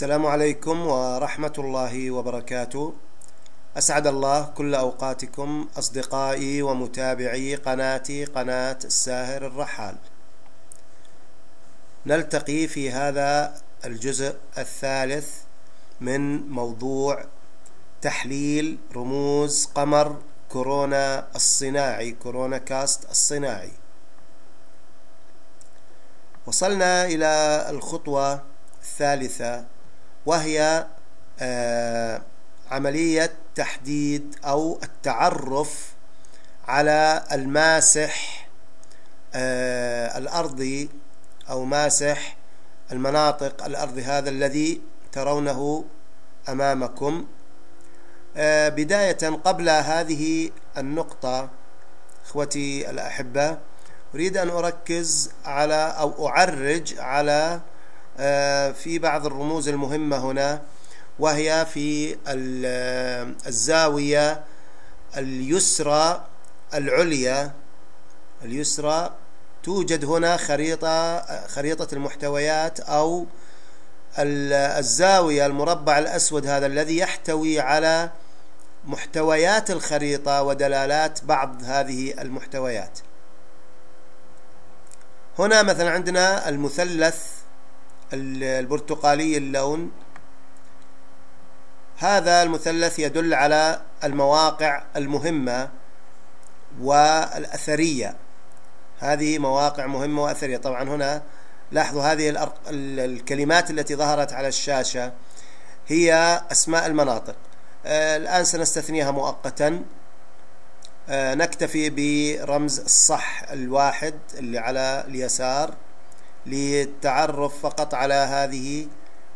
السلام عليكم ورحمة الله وبركاته. أسعد الله كل أوقاتكم أصدقائي ومتابعي قناتي قناة الساهر الرحال. نلتقي في هذا الجزء الثالث من موضوع تحليل رموز قمر كورونا الصناعي، كورونا كاست الصناعي. وصلنا إلى الخطوة الثالثة، وهي عملية تحديد أو التعرف على الماسح الأرضي أو ماسح المناطق الأرضي، هذا الذي ترونه أمامكم. بداية قبل هذه النقطة إخوتي الأحبة، أريد أن أركز على أو أعرج على في بعض الرموز المهمة هنا، وهي في الزاوية اليسرى العليا اليسرى. توجد هنا خريطة المحتويات أو الزاوية المربع الأسود، هذا الذي يحتوي على محتويات الخريطة ودلالات بعض هذه المحتويات. هنا مثلا عندنا المثلث البرتقالي اللون، هذا المثلث يدل على المواقع المهمة والأثرية، هذه مواقع مهمة وأثرية. طبعا هنا لاحظوا هذه الكلمات التي ظهرت على الشاشة هي أسماء المناطق. الآن سنستثنيها مؤقتا، نكتفي برمز الصح الواحد اللي على اليسار للتعرف فقط على هذه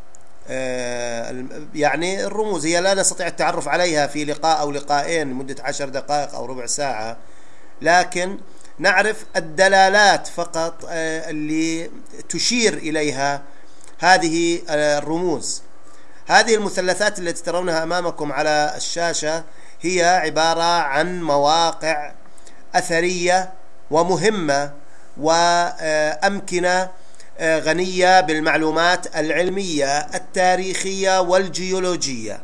يعني الرموز. هي لا نستطيع التعرف عليها في لقاء أو لقاءين لمدة 10 دقائق أو ربع ساعة، لكن نعرف الدلالات فقط اللي تشير إليها هذه الرموز. هذه المثلثات التي ترونها أمامكم على الشاشة هي عبارة عن مواقع أثرية ومهمة وأمكنة غنية بالمعلومات العلمية التاريخية والجيولوجية.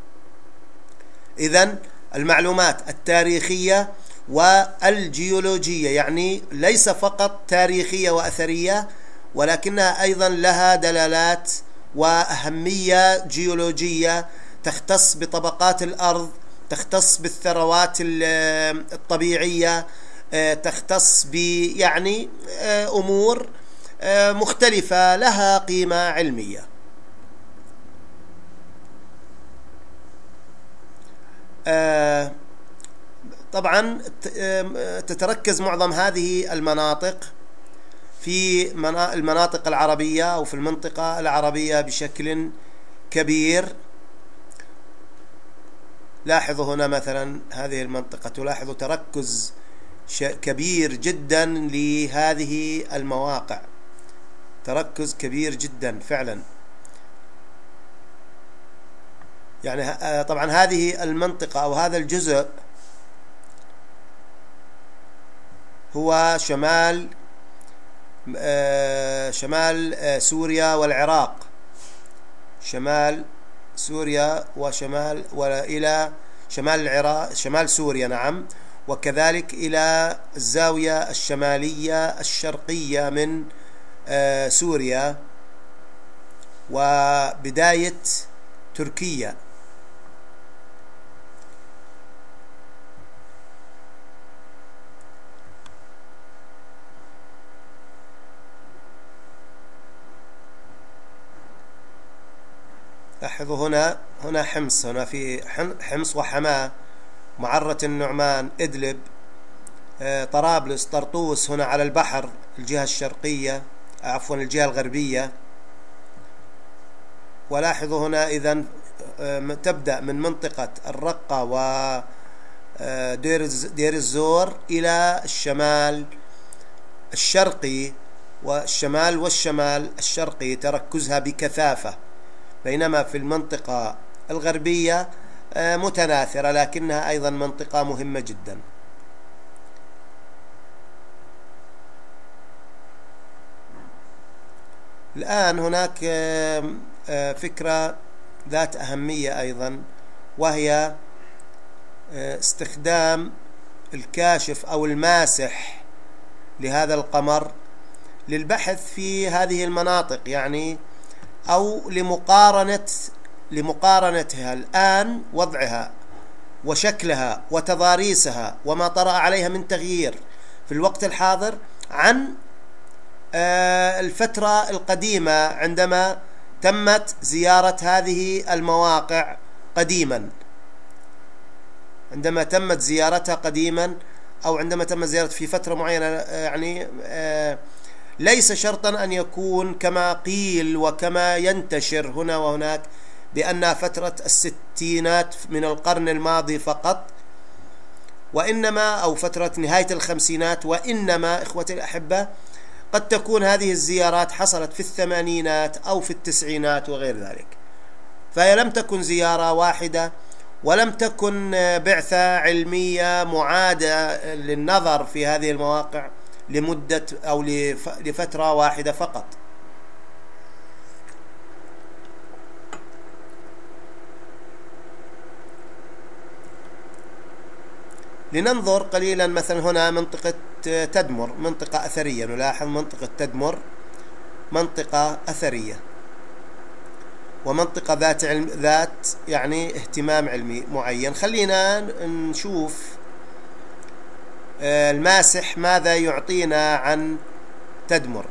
إذن المعلومات التاريخية والجيولوجية يعني ليس فقط تاريخية وأثرية، ولكنها أيضا لها دلالات وأهمية جيولوجية تختص بطبقات الأرض، تختص بالثروات الطبيعية، تختص يعني أمور مختلفة لها قيمة علمية. طبعا تتركز معظم هذه المناطق في المناطق العربية أو في المنطقة العربية بشكل كبير. لاحظوا هنا مثلا هذه المنطقة، تلاحظوا تركز كبير جدا لهذه المواقع، تركز كبير جدا فعلا. يعني طبعا هذه المنطقة أو هذا الجزء هو شمال سوريا والعراق، شمال سوريا وشمال وإلى شمال العراق، شمال سوريا نعم، وكذلك إلى الزاوية الشمالية الشرقية من سوريا وبداية تركيا. لاحظوا هنا حمص، هنا في حمص وحماة، معرة النعمان، إدلب، طرابلس، طرطوس هنا على البحر الجهة الشرقية، عفوا الجهة الغربية. ولاحظوا هنا إذن تبدأ من منطقة الرقة ودير الزور إلى الشمال الشرقي، والشمال الشرقي تركزها بكثافة، بينما في المنطقة الغربية متناثرة لكنها أيضا منطقة مهمة جدا. الآن هناك فكرة ذات أهمية أيضا، وهي استخدام الكاشف أو الماسح لهذا القمر للبحث في هذه المناطق، يعني أو لمقارنتها الآن، وضعها وشكلها وتضاريسها وما طرأ عليها من تغيير في الوقت الحاضر عن الفترة القديمة عندما تمت زيارة هذه المواقع قديما، عندما تمت زيارتها قديما أو عندما تمت زيارتها في فترة معينة. يعني ليس شرطا أن يكون كما قيل وكما ينتشر هنا وهناك بأنها فترة الستينات من القرن الماضي فقط، وإنما أو فترة نهاية الخمسينات، وإنما إخوتي الأحبة قد تكون هذه الزيارات حصلت في الثمانينات أو في التسعينات وغير ذلك. فهي لم تكن زيارة واحدة، ولم تكن بعثة علمية معادة للنظر في هذه المواقع لمدة أو لفترة واحدة فقط. لننظر قليلا مثلا هنا منطقة تدمر، منطقة أثرية. نلاحظ منطقة تدمر منطقة أثرية، ومنطقة ذات يعني اهتمام علمي معين. خلينا نشوف الماسح ماذا يعطينا عن تدمر.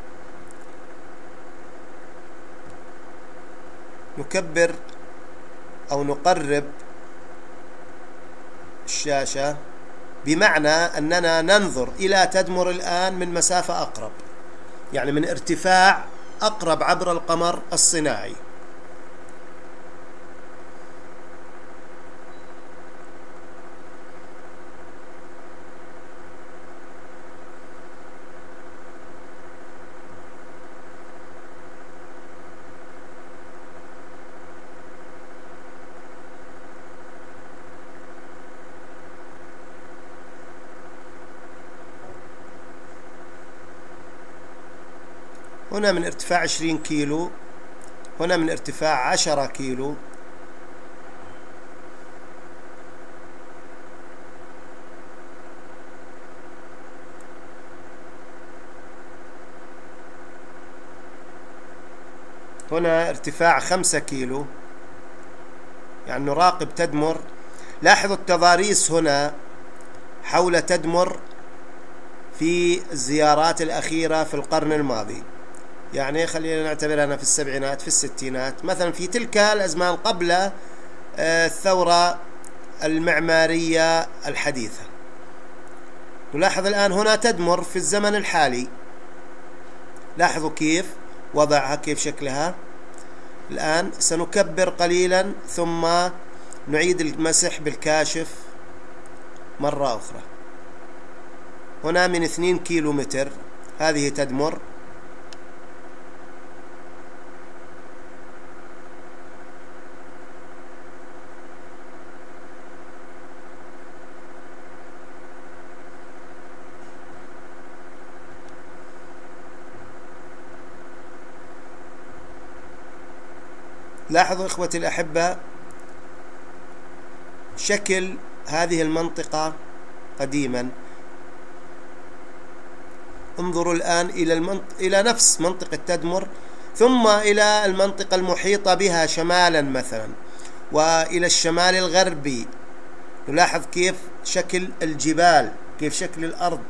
نكبر أو نقرب الشاشة، بمعنى أننا ننظر إلى تدمر الآن من مسافة أقرب، يعني من ارتفاع أقرب عبر القمر الصناعي. هنا من ارتفاع 20 كيلو، هنا من ارتفاع 10 كيلو. هنا ارتفاع 5 كيلو، يعني نراقب تدمر. لاحظوا التضاريس هنا حول تدمر في الزيارات الأخيرة في القرن الماضي، يعني خلينا نعتبرها أنا في السبعينات، في الستينات مثلا، في تلك الأزمان قبل الثورة المعمارية الحديثة. نلاحظ الآن هنا تدمر في الزمن الحالي، لاحظوا كيف وضعها، كيف شكلها. الآن سنكبر قليلا ثم نعيد المسح بالكاشف مرة أخرى. هنا من 2 كيلو متر هذه تدمر. لاحظوا إخوتي الأحبة شكل هذه المنطقة قديما. انظروا الآن إلى نفس منطقة تدمر، ثم إلى المنطقة المحيطة بها شمالا مثلا، وإلى الشمال الغربي. نلاحظ كيف شكل الجبال، كيف شكل الأرض.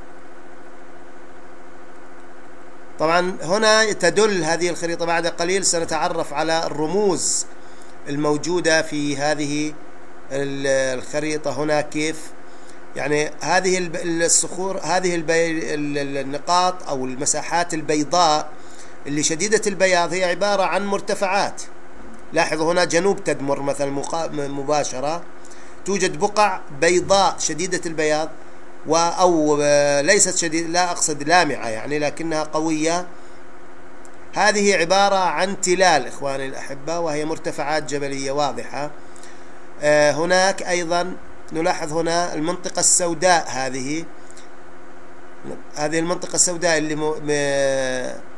طبعا هنا تدل هذه الخريطة، بعد قليل سنتعرف على الرموز الموجودة في هذه الخريطة هنا، كيف يعني هذه الصخور، هذه النقاط أو المساحات البيضاء اللي شديدة البياض هي عبارة عن مرتفعات. لاحظوا هنا جنوب تدمر مثلا مباشرة توجد بقع بيضاء شديدة البياض، أو ليست شديدة، لا أقصد لامعة يعني، لكنها قوية. هذه عبارة عن تلال إخواني الأحبة، وهي مرتفعات جبلية واضحة. هناك أيضا نلاحظ هنا المنطقة السوداء، هذه المنطقة السوداء اللي